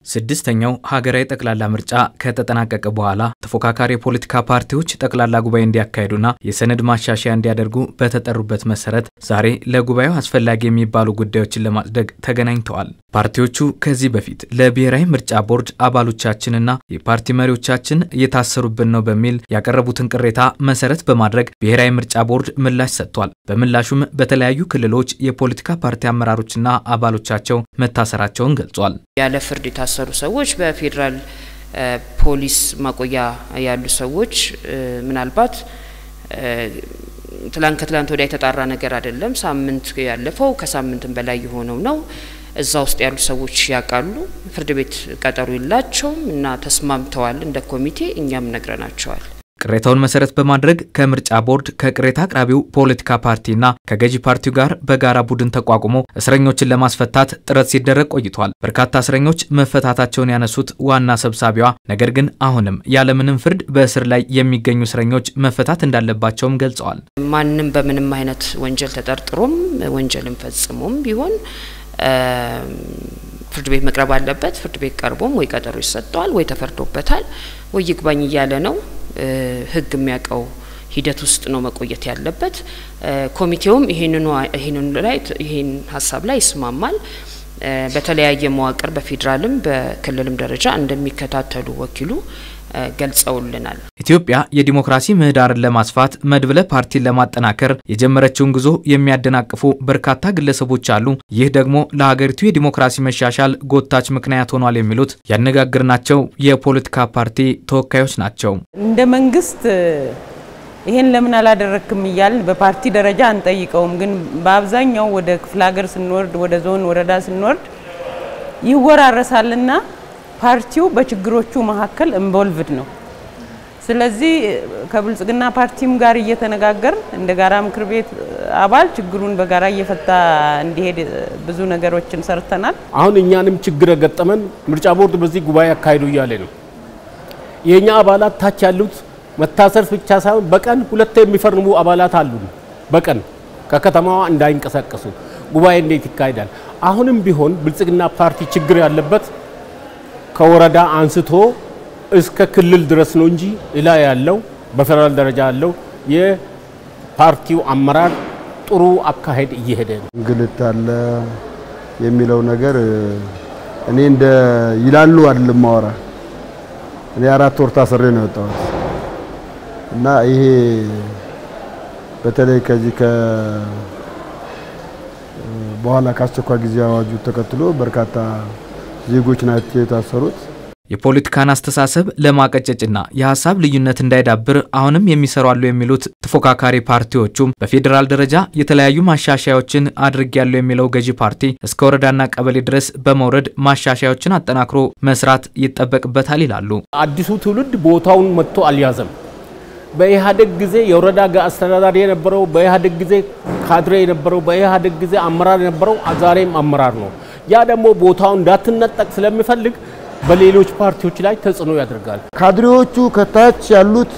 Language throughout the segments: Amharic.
ስድስተኛው ሀገራዊ ጠቅላላ ምርጫ ከተጠናቀቀ በኋላ ተፎካካሪ የፖለቲካ ፓርቲዎች ጠቅላላ ጉባኤ እንዲያካሂዱና የሰነድ ማሻሻያ እንዲያደርጉ በተጠሩበት መሰረት ዛሬ ለጉባኤው አስፈላጊ የሚባሉ ጉዳዮችን ለማጽደቅ ተገናኝተዋል። ፓርቲዎቹ ከዚህ በፊት ለብሔራዊ ምርጫ ቦርድ አባሎቻችንና የፓርቲ መሪዎቻችን እየታሰሩብን ነው በሚል ያቀረቡትን ቅሬታ መሰረት በማድረግ ብሔራዊ ምርጫ ቦርድ ምላሽ ሰጥቷል። በምላሹም በተለያዩ ክልሎች የፖለቲካ ፓርቲ አመራሮችና አባሎቻቸው መታሰራቸውን ገልጿል። ያለ ፍርድ የታሰሩ ሰዎች በፌደራል ፖሊስ ማቆያ ያሉ ሰዎች ምናልባት ከትላንት ወዲያ የተጣራ ነገር አይደለም። ሳምንት ያለፈው ከሳምንትም በላይ የሆነው ነው። እዛ ውስጥ ያሉ ሰዎች ያቃሉ ፍርድ ቤት ቀጠሮ ይላቸውም እና ተስማምተዋል። እንደ ኮሚቴ እኛም ነግረናቸዋል። ቅሬታውን መሰረት በማድረግ ከምርጫ ቦርድ ከቅሬታ አቅራቢው ፖለቲካ ፓርቲና ከገዢ ፓርቲው ጋር በጋራ ቡድን ተቋቁሞ እስረኞችን ለማስፈታት ጥረት ሲደረግ ቆይቷል። በርካታ እስረኞች መፈታታቸውን ያነሱት ዋና ሰብሳቢዋ ነገር ግን አሁንም ያለምንም ፍርድ በእስር ላይ የሚገኙ እስረኞች መፈታት እንዳለባቸውም ገልጸዋል። ማንንም በምንም አይነት ወንጀል ተጠርጥሮም ወንጀልን ፈጽሞም ቢሆን ፍርድ ቤት መቅረብ አለበት። ፍርድ ቤት ቀርቦም ወይ ቀጠሮ ይሰጣል ወይ ተፈርዶበታል ወይ ይግባኝ እያለ ነው ህግ የሚያቀው ሂደት ውስጥ ነው መቆየት ያለበት። ኮሚቴውም ይሄን ሐሳብ ላይ ይስማማል። በተለያየ መዋቅር በፌደራልም በክልልም ደረጃ እንደሚከታተሉ ወኪሉ ገልጸውልናል። ኢትዮጵያ የዲሞክራሲ ምህዳርን ለማስፋት መድብለ ፓርቲን ለማጠናከር የጀመረችውን ጉዞ የሚያደናቅፉ በርካታ ግለሰቦች አሉ። ይህ ደግሞ ለሀገሪቱ የዲሞክራሲ መሻሻል ጎታች ምክንያት ሆኗል የሚሉት ያነጋግርናቸው የፖለቲካ ፓርቲ ተወካዮች ናቸው። እንደ መንግስት ይሄን ለምን አላደረክም ይያል በፓርቲ ደረጃ አንጠይቀውም። ግን በአብዛኛው ወደ ክፍለ ሀገር ስንወርድ ወደ ዞን ወረዳ ስንወርድ ይወራረሳልና ፓርቲው በችግሮቹ መካከል ኢንቮልቭድ ነው። ስለዚህ ከብልጽግና ፓርቲም ጋር እየተነጋገር እንደ ጋራ ምክር ቤት አባል ችግሩን በጋራ እየፈታ እንዲሄድ ብዙ ነገሮችን ሰርተናል። አሁን እኛንም ችግር ገጠመን ምርጫ ቦርድ በዚህ ጉባኤ አካሂዱ እያለ ነው። የኛ አባላት ታች ያሉት መታሰር ብቻ ሳይሆን በቀን ሁለት የሚፈርሙ አባላት አሉ። በቀን ከከተማዋ እንዳይንቀሳቀሱ ጉባኤ እንዴት ይካሄዳል? አሁንም ቢሆን ብልጽግና ፓርቲ ችግር ያለበት ከወረዳ አንስቶ እስከ ክልል ድረስ ነው እንጂ ኢላ ያለው በፌደራል ደረጃ ያለው የፓርቲው አመራር ጥሩ አካሄድ እየሄደ ነው። እንግልት አለ የሚለው ነገር እኔ እንደ ይላሉ አይደለም ማወራ እኔ 4 ወር ታስሬ ነው የወጣሁት እና ይሄ በተለይ ከዚህ በኋላ ካስቸኳይ ጊዜ አዋጁ ተከትሎ በርካታ ዜጎች ናቸው የታሰሩት። የፖለቲካን አስተሳሰብ ለማቀጨጭና የሐሳብ ልዩነት እንዳይዳብር አሁንም የሚሰራሉ የሚሉት ተፎካካሪ ፓርቲዎቹም በፌደራል ደረጃ የተለያዩ ማሻሻያዎችን አድርጊያለሁ የሚለው ገዢ ፓርቲ እስከ ወረዳና ቀበሌ ድረስ በመውረድ ማሻሻያዎችን አጠናክሮ መስራት ይጠበቅበታል ይላሉ። አዲሱ ትውልድ ቦታውን መጥቶ አልያዘም። በኢህአዴግ ጊዜ የወረዳ አስተዳዳሪ የነበረው በኢህአዴግ ጊዜ ካድሬ የነበረው በኢህአዴግ ጊዜ አመራር የነበረው ዛሬም አመራር ነው። ያ ደግሞ ቦታውን እንዳትነጠቅ ስለሚፈልግ በሌሎች ፓርቲዎች ላይ ተጽዕኖ ያደርጋል። ካድሬዎቹ ከታች ያሉት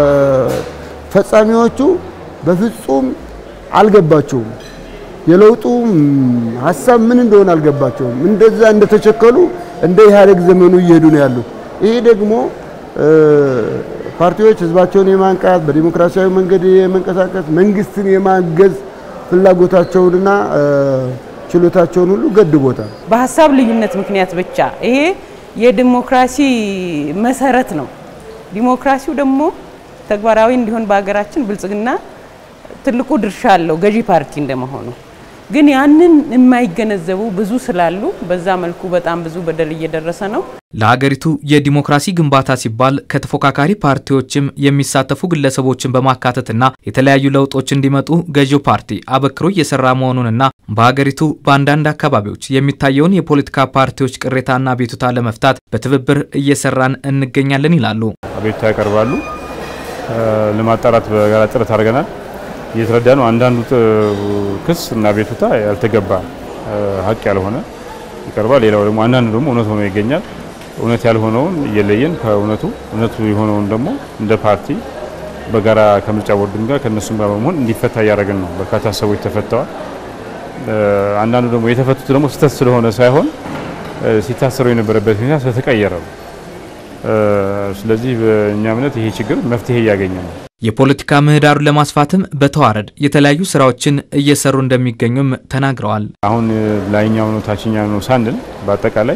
ፈጻሚዎቹ በፍጹም አልገባቸውም። የለውጡ ሐሳብ ምን እንደሆነ አልገባቸውም። እንደዛ እንደተቸከሉ እንደ ኢህአዴግ ዘመኑ እየሄዱ ነው ያሉት። ይሄ ደግሞ ፓርቲዎች ህዝባቸውን የማንቃት በዲሞክራሲያዊ መንገድ የመንቀሳቀስ መንግስትን የማገዝ ፍላጎታቸውንና ችሎታቸውን ሁሉ ገድቦታል። በሐሳብ ልዩነት ምክንያት ብቻ ይሄ የዲሞክራሲ መሰረት ነው። ዲሞክራሲው ደግሞ ተግባራዊ እንዲሆን በአገራችን ብልጽግና ትልቁ ድርሻ አለው ገዢ ፓርቲ እንደመሆኑ። ግን ያንን የማይገነዘቡ ብዙ ስላሉ በዛ መልኩ በጣም ብዙ በደል እየደረሰ ነው። ለሀገሪቱ የዲሞክራሲ ግንባታ ሲባል ከተፎካካሪ ፓርቲዎችም የሚሳተፉ ግለሰቦችን በማካተትና የተለያዩ ለውጦች እንዲመጡ ገዢው ፓርቲ አበክሮ እየሰራ መሆኑንና በሀገሪቱ በአንዳንድ አካባቢዎች የሚታየውን የፖለቲካ ፓርቲዎች ቅሬታና ቤቱታ ለመፍታት በትብብር እየሰራን እንገኛለን ይላሉ። አቤቱታ ያቀርባሉ። ለማጣራት በጋራ ጥረት አድርገናል። እየተረዳነው አንዳንዱ ክስ እና ቤቱታ ያልተገባ ሀቅ ያልሆነ ይቀርባል። ሌላው ደግሞ አንዳንዱ ደግሞ እውነት ሆኖ ይገኛል። እውነት ያልሆነውን እየለየን እውነቱ የሆነውን ደግሞ እንደ ፓርቲ በጋራ ከምርጫ ቦርድም ጋር ከነሱም ጋር በመሆን እንዲፈታ ያደረገን ነው። በርካታ ሰዎች ተፈተዋል። አንዳንዱ ደግሞ የተፈቱት ደግሞ ስህተት ስለሆነ ሳይሆን ሲታሰሩ የነበረበት ሁኔታ ስለተቀየረ ነው። ስለዚህ በእኛ እምነት ይሄ ችግር መፍትሄ ያገኘ ነው። የፖለቲካ ምህዳሩን ለማስፋትም በተዋረድ የተለያዩ ስራዎችን እየሰሩ እንደሚገኙም ተናግረዋል። አሁን ላይኛው ነው ታችኛው ነው ሳንል በአጠቃላይ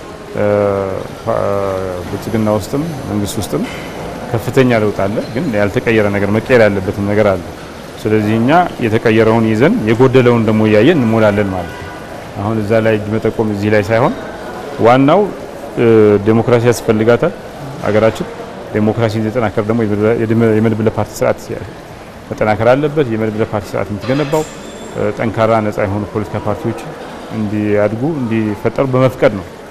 ብልጽግና ውስጥም መንግስት ውስጥም ከፍተኛ ለውጥ አለ፣ ግን ያልተቀየረ ነገር መቀየር ያለበት ነገር አለ። ስለዚህ እኛ የተቀየረውን ይዘን የጎደለውን ደግሞ ያየን እንሞላለን ማለት ነው። አሁን እዛ ላይ መጠቆም እዚህ ላይ ሳይሆን ዋናው ዴሞክራሲ ያስፈልጋታል ሀገራችን። ዴሞክራሲ እንዲጠናከር ደግሞ የመድብለ ፓርቲ ስርዓት መጠናከር አለበት። የመድብለ ፓርቲ ስርዓት የምትገነባው ጠንካራ ነፃ የሆኑ ፖለቲካ ፓርቲዎች እንዲያድጉ እንዲፈጠሩ በመፍቀድ ነው።